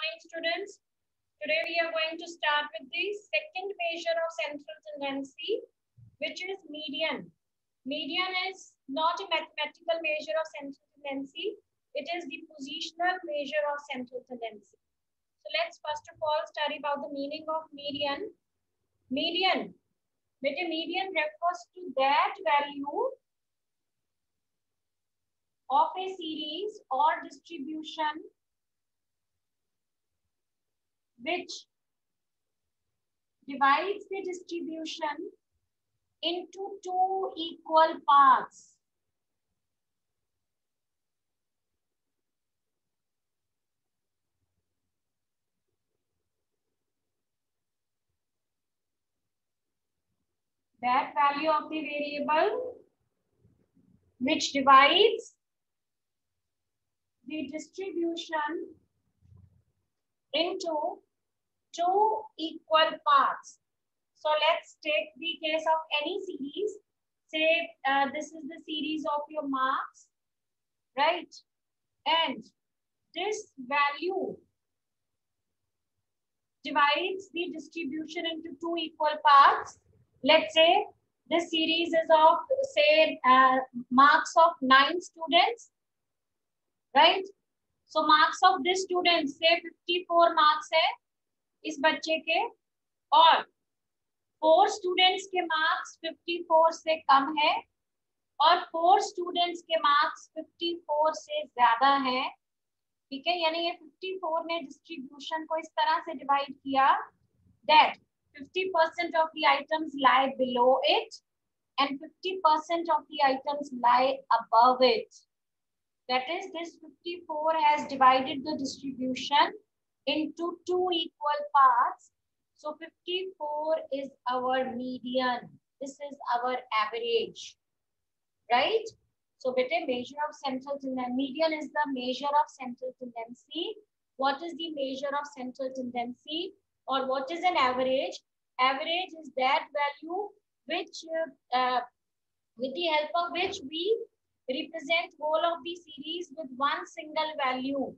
morning, students. Today we are going to start with the second measure of central tendency, which is median. Median is not a mathematical measure of central tendency. It is the positional measure of central tendency. So let's first of all study about the meaning of median. Median. Median refers to that value of a series or distribution which divides the distribution into two equal parts. That value of the variable which divides the distribution into two equal parts. So let's take the case of any series. Say this is the series of your marks, right? And this value divides the distribution into two equal parts. Let's say this series is of say marks of 9 students, right? So marks of this student say 54 marks है इस बच्चे के और 4 students के marks 54 से कम है और 4 students के मार्क्स 54 से ज्यादा है, ठीक है। यानी ये 54 ने डिस्ट्रीब्यूशन को इस तरह से डिवाइड किया that 50% of the items lie below it and 50% of the items lie above it. That is, this 54 has divided the distribution into two equal parts. So 54 is our median. This is our average, right? So beta measure of central tendency. Median is the measure of central tendency. What is the measure of central tendency? Or what is an average? Average is that value which, with the help of which we represent whole of the series with one single value.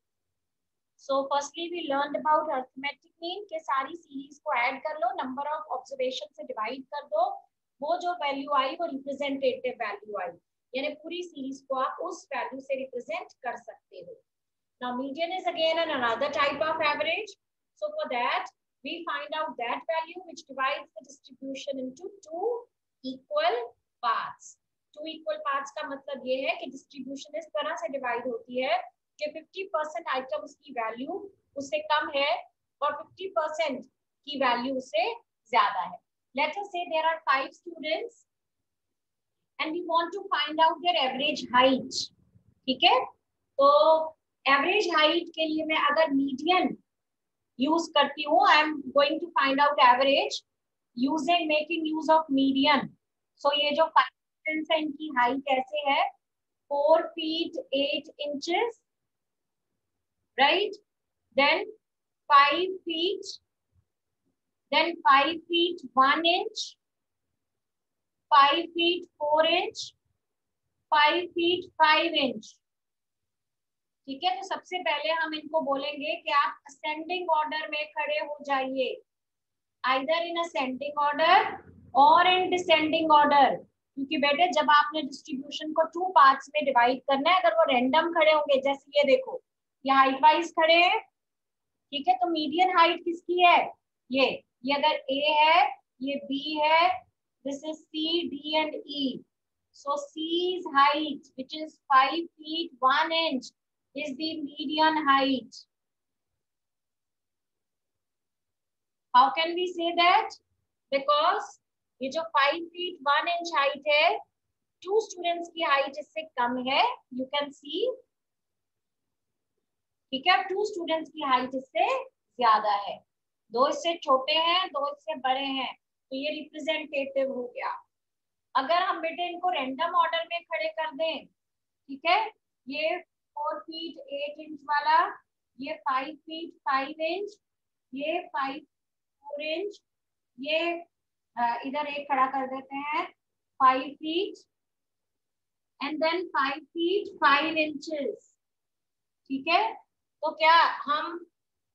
So firstly we learned about arithmetic mean के सारी series को add कर लो, number of observation से divide कर दो, वो जो value आई वो representative value आई, यानी पूरी series को आप उस value से represent कर सकते हो. Now median is again another type of average. So for that we find out that value which divides the distribution into two equal parts. Two equal parts का मतलब ये है कि distribution इस तरह से divide होती है कि 50% आइटम्स की वैल्यू उससे कम है और 50% की वैल्यू उससे ज्यादा है. Let us say there are 5 students and we want to find out their average height. ठीक है, तो average height के लिए मैं अगर median यूज करती हूँ, I am going to find out average using making use of median. So ये जो 5 students है इनकी height कैसे है, 4 feet 8 inches, right? Then 5 feet, then 5 feet 1 inch, 5 feet 4 inch, 5 feet 5 inch. ठीक है, तो सबसे पहले हम इनको बोलेंगे कि आप असेंडिंग ऑर्डर में खड़े हो जाइए, आइदर इन असेंडिंग ऑर्डर और इन डिसेंडिंग ऑर्डर, क्योंकि बेटे जब आपने डिस्ट्रीब्यूशन को 2 पार्ट्स में डिवाइड करना है, अगर वो रैंडम खड़े होंगे, जैसे ये देखो ये हाइट वाइज खड़े हैं, ठीक है, तो मीडियन हाइट किसकी है, ये अगर A है, ये B है, this is C, D and E. So C's height, which is 5 feet 1 inch, is the median height. How can we say that? Because ये जो 5 feet 1 inch height है, 2 students की height इससे कम है, you can see, ठीक है, 2 students की height इससे ज्यादा है, 2 इससे छोटे हैं, 2 इससे बड़े हैं, तो ये रिप्रेजेंटेटिव हो गया. अगर हम बेटे इनको रैंडम ऑर्डर में खड़े कर दें, ठीक है, ये 4 feet 8 inch वाला, ये 5 feet 5 inch, ये 5 4 inch, ये इधर एक खड़ा कर देते हैं 5 feet and then 5 feet 5 inches. ठीक है, तो क्या हम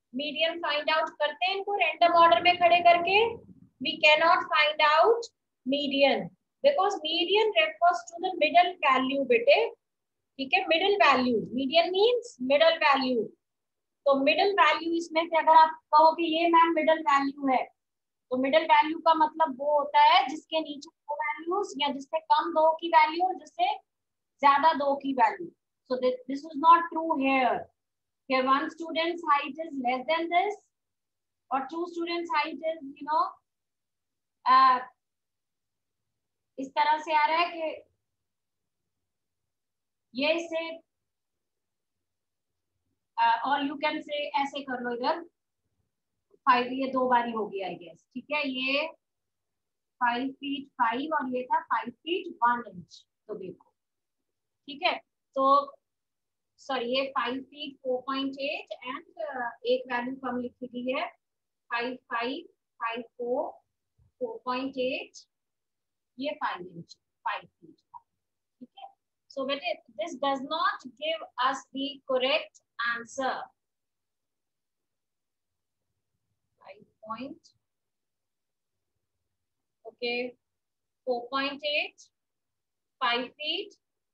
मीडियन फाइंड आउट करते हैं इनको रैंडम ऑर्डर में खड़े करके? We can not find out median because median refers to the middle value बेटे, ठीक है, middle value, median means middle value. तो मिडल वैल्यू इसमें से अगर आप कहो कि ये मैम मिडल वैल्यू है, तो मिडल वैल्यू का मतलब वो होता है जिसके नीचे दो वैल्यूज या जिससे कम दो की वैल्यू और जिससे ज्यादा दो की value. So this is not true here. Here one student's height is less than this or two students height is इस तरह से आ रहा है कि ये से और यू कैन से ऐसे कर लो इधर 5, ये 2 बारी होगी आई गेस, ठीक है, ये 5 फीट 5 और ये था 5 फीट 1 इंच। तो देखो ठीक है, तो सॉरी ये 5 फीट 4.8 एंड एक वैल्यू कम लिखी गई है 5 5 5 4 4.8, ये 5 इंच 5 फीट, ठीक है। सो बेटे this does not give us the correct answer. 5 point okay 4.8 5 feet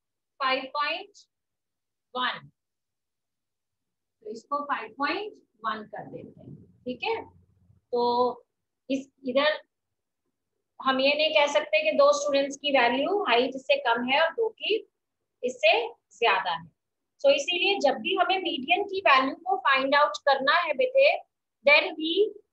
5.1, तो इसको 5.1 कर देते हैं, ठीक है। तो इस इधर हम ये नहीं कह सकते कि 2 स्टूडेंट्स की वैल्यू हाइट इससे कम है और 2 की इससे ज्यादा है। सो इसीलिए जब भी हमें मीडियन की वैल्यू को फाइंड आउट करना है बेटे, देन वी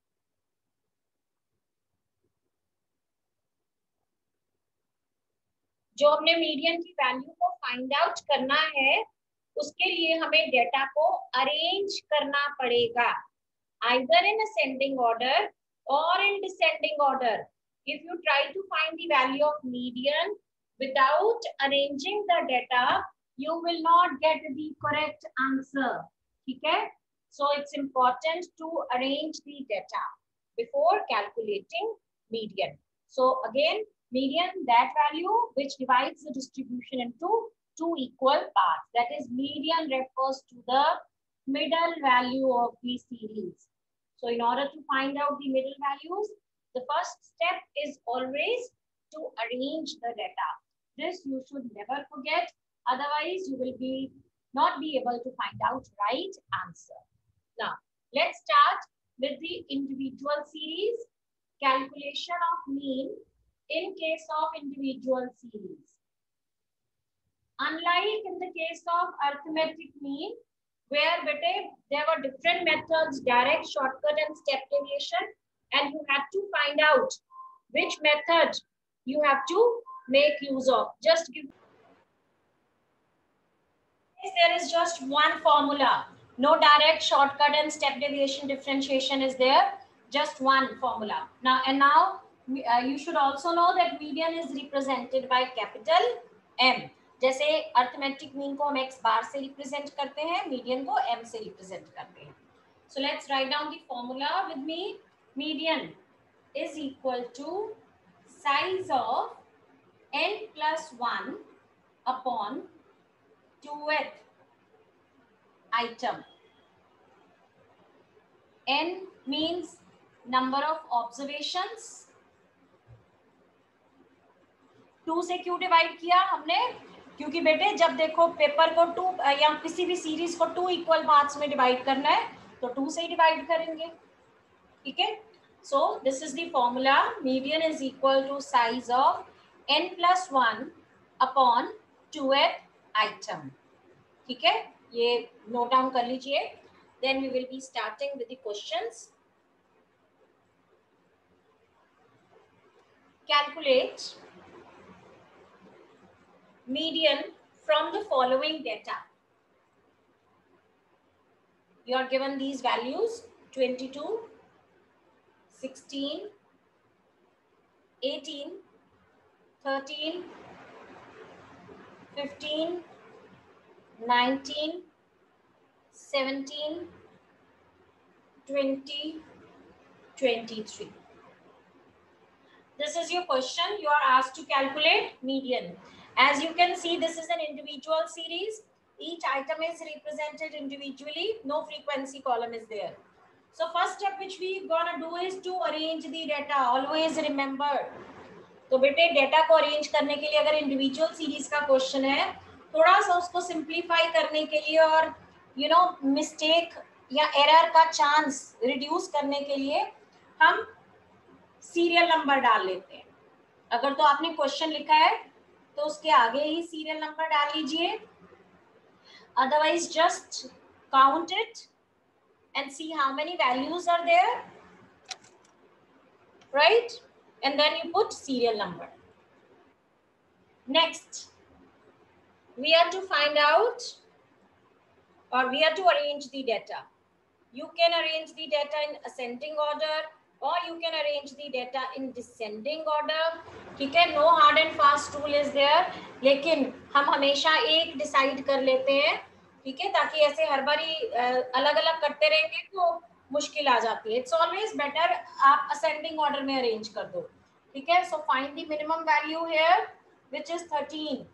जो हमने मीडियन की वैल्यू को फाइंड आउट करना है उसके लिए हमें डेटा को अरेंज करना पड़ेगा, either in ascending order or in descending order. If you try to find the value of median without arranging the data, you will not get the correct answer. ठीक है? So it's important to arrange the data before calculating median. So again, median, that value which divides the distribution into 2 equal parts. That is, median refers to the middle value of the series. So in order to find out the middle values, the first step is always to arrange the data. This you should never forget. Otherwise, you will not be able to find out right answer. Now, let's start with the individual series. Calculation of mean in case of individual series. Unlike in the case of arithmetic mean, where there were different methods, direct, shortcut and step deviation, and you had to find out which method you have to make use of. Just give. There is just one formula. No direct, shortcut and step deviation differentiation is there. Just one formula. Now you should also know that median is represented by capital M. जैसे arithmetic mean को हम x बार से represent करते हैं, median को m से represent करते हैं. So let's write down the formula with me. Median is equal to size of n plus 1 upon 2th item. N means number of observations. 2 से क्यों डिवाइड किया हमने? क्योंकि बेटे जब देखो पेपर को 2 या किसी भी सीरीज को 2 इक्वल पार्ट्स में डिवाइड करना है तो 2 से ही डिवाइड करेंगे, ठीक है. So this is the formula. Median is equal to size of n plus 1 upon 2th item, ठीक है. ये नोट डाउन कर लीजिए. Then we will be starting with the questions. Calculate median from the following data. You are given these values 22, 16, 18, 13, 15, 19, 17, 20, 23. This is your question. You are asked to calculate median. As you can see, this is an individual series. Each item is represented individually. No frequency column is there. So first step which we gonna do is to arrange the data. Always remember. तो बेटे data को arrange करने के लिए अगर individual series का question है, थोड़ा सा उसको सिंप्लीफाई करने के लिए और मिस्टेक या एरर का चांस रिड्यूस करने के लिए हम सीरियल नंबर डाल लेते हैं. अगर तो आपने क्वेश्चन लिखा है तो उसके आगे ही सीरियल नंबर डाल लीजिए. Otherwise just count it and see how many values are there, right? And then you put serial number. Next, we have to find out, or we have to arrange the data. You can arrange the data in ascending order or you can arrange the data in descending order. ठीक है, no hard and fast rule is there, लेकिन हम हमेशा एक decide कर लेते हैं. ठीक है, ताकि ऐसे हर बारी अलग अलग करते रहेंगे तो मुश्किल आ जाती है. इट्स ऑलवेज बेटर आप असेंडिंग ऑर्डर में अरेंज कर दो. ठीक है, so find the minimum value here which is 13.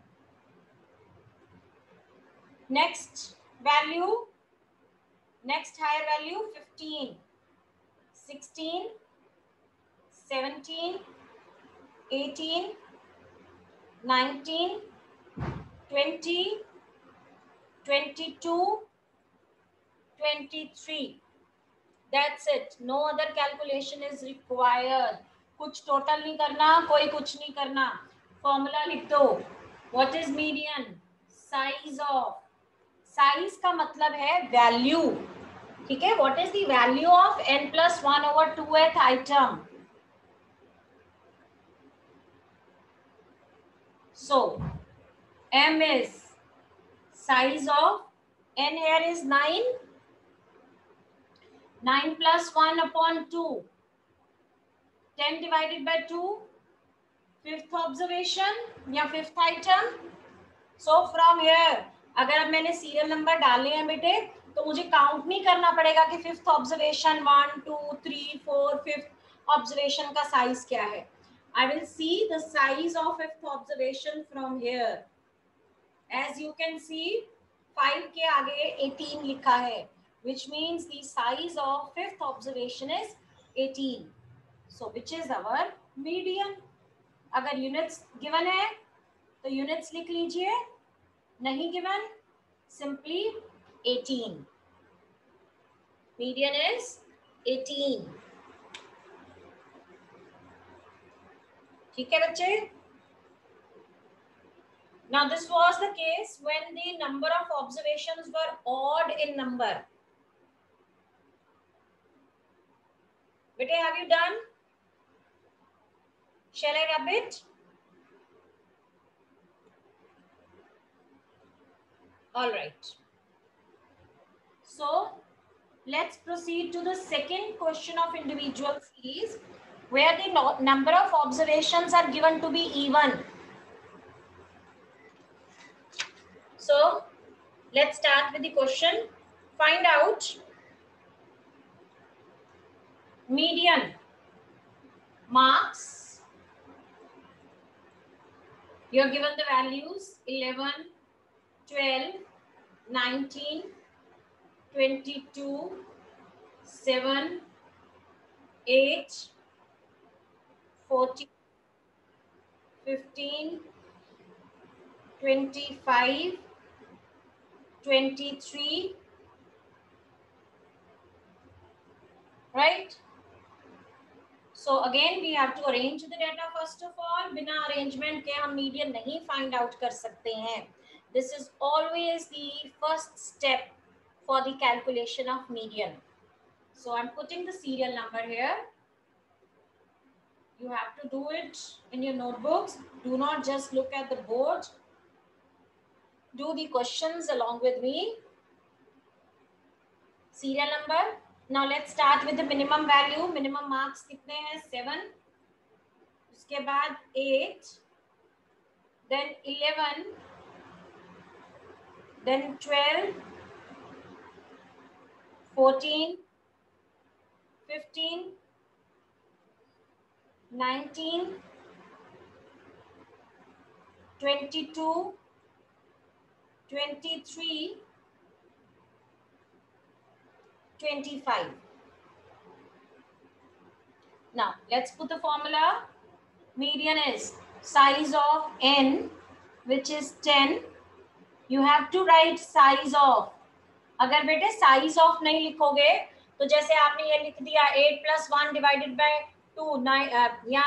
Next value, next higher value 15, 16, 17, 18, 19, 20, 22, 23. That's it. No other calculation is required. कुछ टोटल नहीं करना, कोई कुछ नहीं करना. फॉर्मूला लिख दो. What is median? Size of. Size का मतलब है वैल्यू. ठीक है, what is the value of n+1/2th item. So m is size of n here is 9. 9 plus 1/2. 10 divided by 2. Fifth observation या fifth item. So from here अगर अब मैंने serial number डाले हैं बेटे तो मुझे काउंट नहीं करना पड़ेगा कि फिफ्थ ऑब्जर्वेशन 1 2 3 4 फिफ्थ ऑब्जर्वेशन का साइज क्या है. I will see the size of fifth observation from here. As you can see 5 के आगे 18 लिखा है, which means the size of fifth observation is 18. So which is our median. अगर units given है तो यूनिट्स लिख लीजिए, नहीं गिवन simply 18. Median is 18. ठीक है बच्चे. Now this was the case when the number of observations were odd in number. Bete, have you done? Shall I rub it? All right. So let's proceed to the second question of individual series where the number of observations are given to be even. So let's start with the question. Find out median marks. You're given the values 11, 12, 19, 22, 7, 8, 14, 15, 25, 23, right? So again we have to arrange the data first of all. बिना arrangement के हम median नहीं find out कर सकते हैं. This is always the first step for the calculation of median. So I'm putting the serial number here. You have to do it in your notebooks. Do not just look at the board. Do the questions along with me. Serial number. Now let's start with the minimum value. Minimum marks कितने हैं? 7. उसके बाद 8. Then 11. Then 12. 14. 15. 19. 22. 23. 25. Now let's put the formula. Median is size of n, which is 10. You have to write size of. अगर बेटे size of नहीं लिखोगे तो जैसे आपने ये लिख दिया 8 + 1 डिवाइडेड बाय 2, 9 या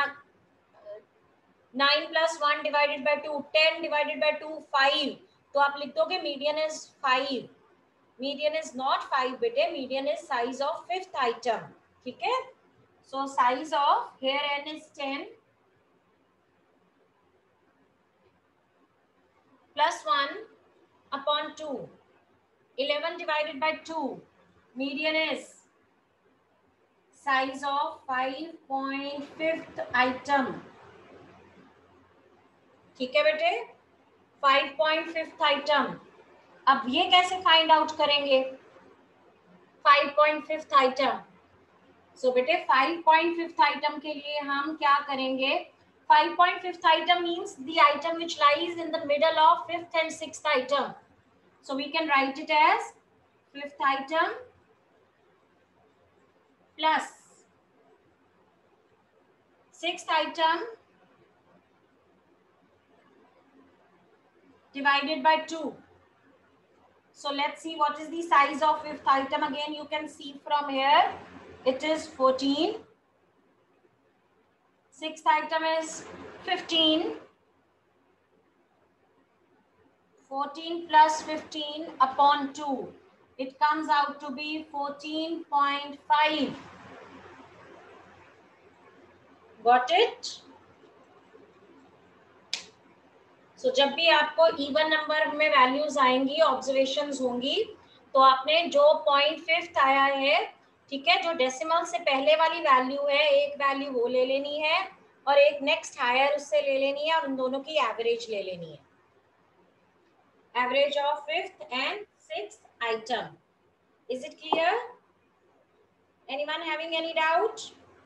9 + 1 डिवाइडेड बाय 2, 10 डिवाइडेड बाय 2, 5, तो आप लिख दोगे median is 5. Median is not 5 बेटे, median is size of 5th item. ठीक है, so size of here n is 10 plus 1 upon 2. 11 divided by 2. Median is size of 5.5th item. ठीक है बेटे, 5.5th item. अब ये कैसे फाइंड आउट करेंगे 5.5th item? सो बेटे 5.5th item के लिए हम क्या करेंगे? 5.5th item means the item which lies in the middle of 5th and 6th item. So we can write it as 5th item plus 6th item divided by 2. So let's see what is the size of 5th item. Again, you can see from here, it is 14. 6th item is 15. 14 plus 15 upon 2. It comes out to be 14.5. Got it? So जब भी आपको even number में values आएंगी, observations होंगी, तो आपने जो 0.5 आया है, ठीक है, जो डेसिमल से पहले वाली वैल्यू है, एक वैल्यू वो ले लेनी है और एक नेक्स्ट हायर उससे ले लेनी है और उन दोनों की एवरेज ले लेनी है. Average of 5th and 6th item. Is it clear? Anyone having any doubt?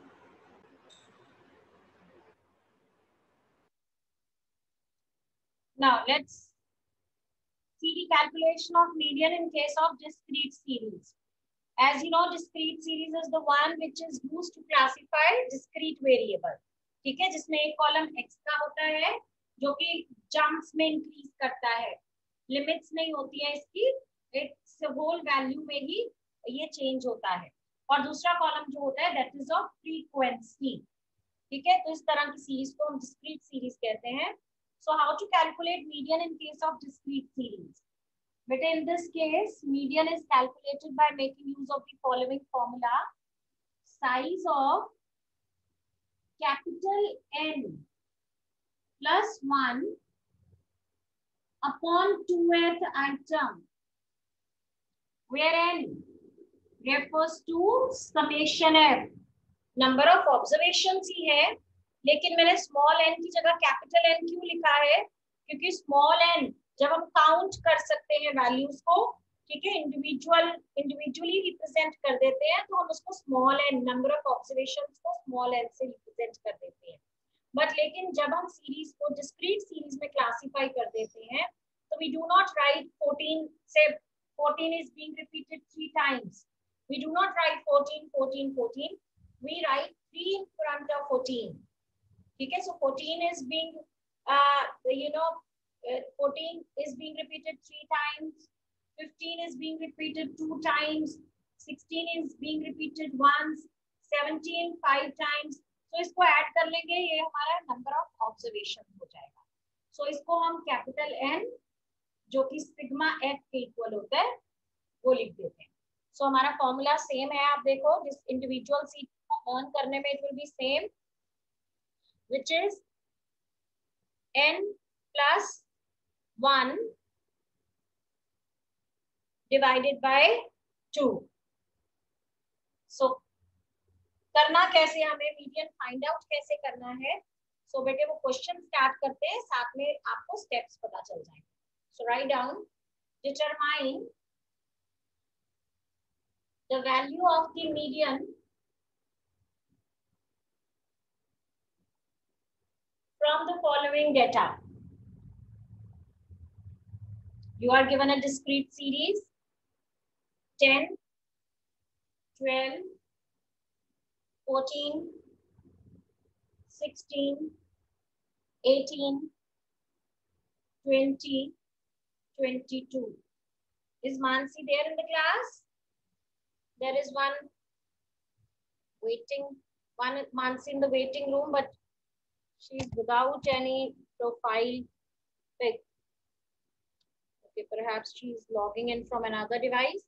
Now let's see the calculation of median in case of discrete series. As you know, discrete series is the one which is used to classify discrete variable. ठीक है, जिसमें एक column extra होता है जो कि jumps में increase करता है, लिमिट्स नहीं होती है इसकी, इट्स होल वैल्यू में ही ये चेंज होता है. और दूसरा कॉलम जो होता है दैट इज ऑफ फ्रीक्वेंसी. ठीक है, तो इस तरह की सीरीज को हम डिस्क्रीट सीरीज कहते हैं. So how to calculate median in case of discrete series? But in this case, median is calculated by making use of the following formula. Size of capital N plus 1 upon 2th item, where N refers to summation F. Number of observations ही है, लेकिन मैंने small n की जगह capital N क्यों लिखा है? क्योंकि स्मॉल n जब हम काउंट कर सकते हैं वैल्यूज को, ठीक है, इंडिविजुअली रिप्रेजेंट कर देते हैं, तो हम उसको small n, number of observations को स्मॉल n से रिप्रेजेंट कर देते हैं. बट लेकिन जब हम सीरीज को डिस्क्रीट सीरीज में क्लासिफाई कर देते हैं, तो वी डू नॉट राइट 14 से 14 is being repeated 3 times. We do not write 14, 14, 14. We write 3 in front of 14. ठीक है, so 14 is being 14 is being repeated 3 times, 15 is being repeated 2 times, 16 is being repeated once, 17 5 times. So इसको add कर लेंगे, ये हमारा number of observation हो जाएगा. So इसको हम कैपिटल N जो कि सिग्मा F के इक्वल होता है वो लिख देते हैं. So हमारा फॉर्मूला सेम है, आप देखो, जिस इंडिविजुअल सीट को अर्न करने में it will be same, which is N plus 1 divided by 2. So करना कैसे, हमें मीडियन फाइंड आउट कैसे करना है? सो बेटे वो क्वेश्चन स्टार्ट करते हैं, साथ में आपको स्टेप्स पता चल जाएंगे. So write down, determine the value of the median from the following data. You are given a discrete series 10, 12, 14, 16, 18, 20, 22. Is Mansi there in the class? There is one Mansi in the waiting room, but she's without any profile pic. Okay, perhaps she's logging in from another device.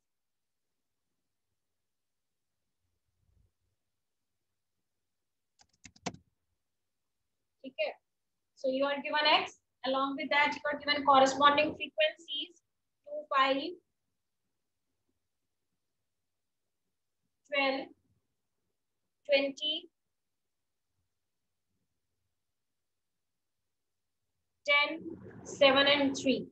Okay, so you are given X. Along with that, you are given corresponding frequencies 2, 5, 12, 20, 10, 7 and 3.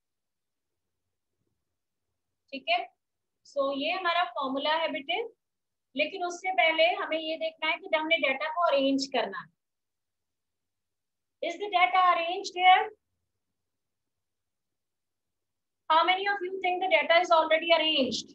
ठीक है, सो ये हमारा formula है बेटे, लेकिन उससे पहले हमें ये देखना है कि हमने डेटा को अरेंज करना है. Is the data arranged here? How many of you think the data is already arranged?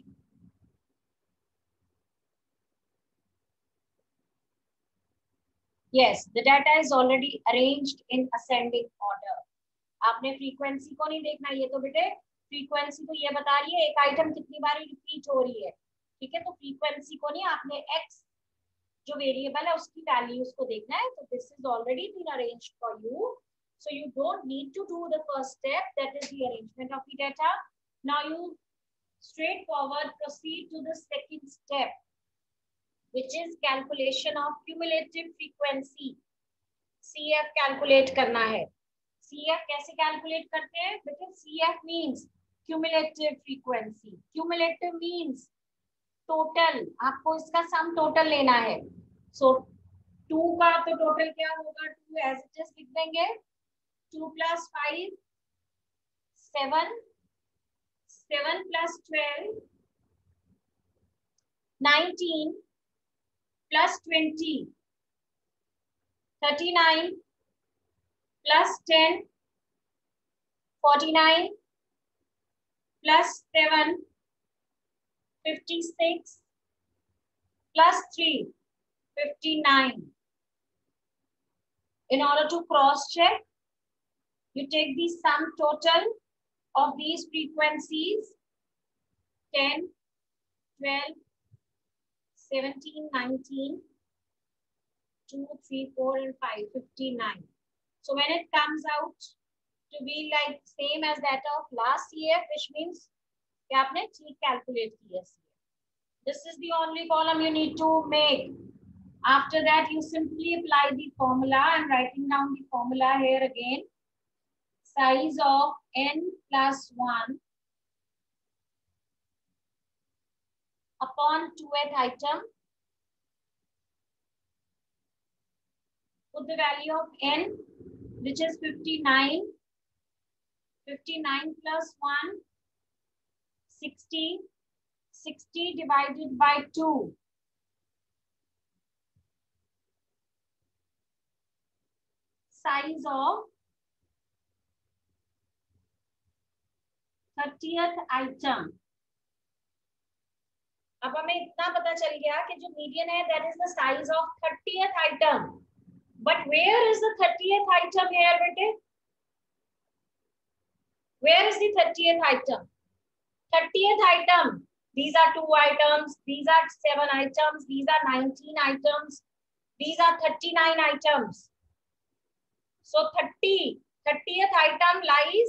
Yes, the data is already arranged in ascending order. आपने फ्रीक्वेंसी को नहीं देखना, ये तो बेटे फ्रीक्वेंसी तो ये बता रही है एक आइटम कितनी बार रिपीट हो रही है. ठीक है, तो फ्रीक्वेंसी को नहीं, आपने एक्स जो वेरिएबल है उसकी वैल्यूज को देखना है. तो this is already been arranged for you, so you don't need to do the first step, that is the arrangement of the data. Now you straightforward proceed to the second step, which is calculation of cumulative frequency. CF calculate करना है. CF कैसे calculate करते हैं बेटे? CF means cumulative frequency. Cumulative means total. आपको इसका sum total लेना है. So 2 का तो total क्या होगा? 2 as it is लिख देंगे. 2 plus 5, 7, 7 plus 12, 19 plus 20, 39 plus 10, 49 plus 7, 56 plus 3, 59. In order to cross check, you take the sum total of these frequencies 10, 12, 17, 19, 2, 3, 4 and 5, 59. So when it comes out to be like same as that of last year, which means कि आपने ठीक calculate किया. This is the only column you need to make. After that, you simply apply the formula. I'm writing down the formula here again. Size of n plus 1 upon 2th item. Put the value of n, which is 59. 59 plus 1, 60. 60 divided by 2. Size of 30th item. अब हमें इतना पता चल गया कि जो median है that is the size of 30th item. But where is the 30th item here, बेटे? Where is the 30th item? 30th item. These are 2 items. These are 7 items. These are 19 items. These are 39 items. So 30th item lies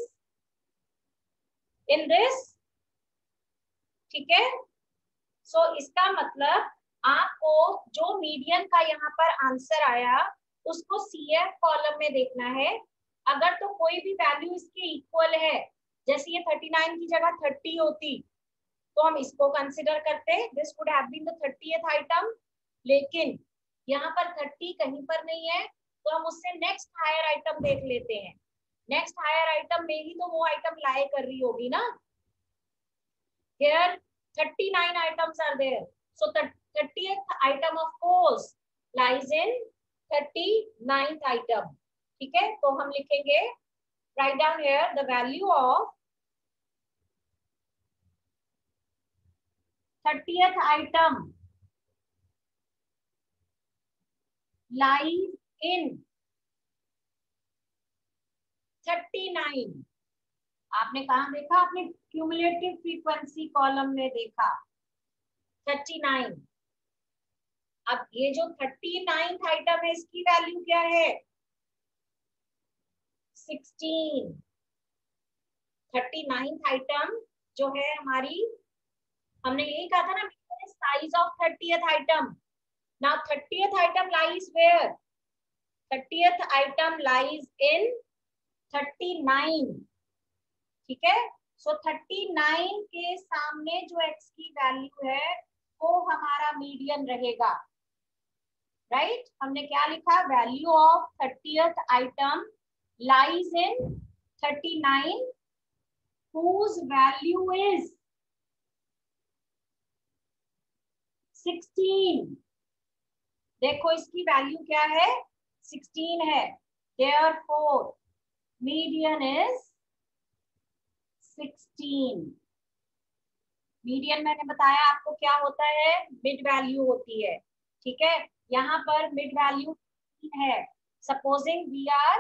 in this. ठीक है? So इसका मतलब आपको जो median का यहाँ पर आंसर आया उसको CF कॉलम में देखना है. अगर तो कोई भी वैल्यू इसके इक्वल है, जैसे ये 39 की जगह 30 होती तो हम इसको कंसिडर करते. This would have been the 30th item. लेकिन यहाँ पर 30 कहीं पर नहीं है, तो हम उससे नेक्स्ट हायर आइटम देख लेते हैं. नेक्स्ट हायर आइटम में ही तो वो आइटम लाई कर रही होगी ना. Here 39 items are there. So the 30th item of course lies in 39th item. ठीक है, तो हम लिखेंगे, write down here the value of 30th item lies in 39. आपने कहाँ देखा? आपने क्यूमुलेटिव फ्रीक्वेंसी कॉलम में देखा 39. अब ये जो 39th आइटम है इसकी वैल्यू क्या है? 16. 39th आइटम जो है हमारी, हमने यही कहा था ना, size of 30th item. Now 30th item lies where? 30th item lies in 39. ठीक है. सो 39 के सामने जो x की वैल्यू है वो हमारा मीडियन रहेगा. राइट हमने क्या लिखा? Value of 30th item lies in 39 whose value is 16. देखो इसकी वैल्यू क्या है? 16 है. Therefore median is 16. मीडियन मैंने बताया आपको क्या होता है? मिड वैल्यू होती है. ठीक है. यहाँ पर मिड वैल्यू है. Supposing we are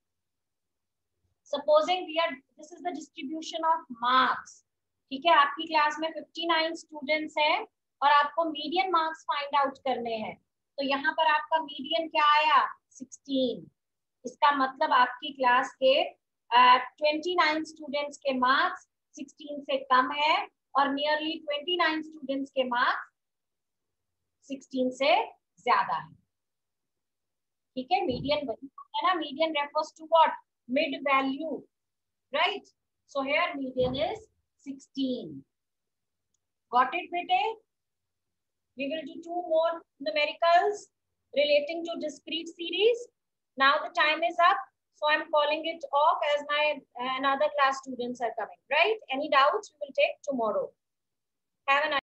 this is the distribution of marks. ठीक है. आपकी क्लास में 59 स्टूडेंट्स हैं और आपको मीडियन मार्क्स फाइंड आउट करने हैं. तो यहाँ पर आपका मीडियन क्या आया? 16. इसका मतलब आपकी क्लास के 29 स्टूडेंट्स के मार्क्स 16 से कम है और नियरली 29 स्टूडेंट्स के मार्क्स 16 से ज्यादा है. ठीक है. मीडियन वही है ना. Median refers to what? Mid value. Right. So here median is 16. Got it, bete? We will do 2 more numericals relating to discrete series. Now the time is up, so I'm calling it off as my another class students are coming. Right? Any doubts? We will take tomorrow. Have a nice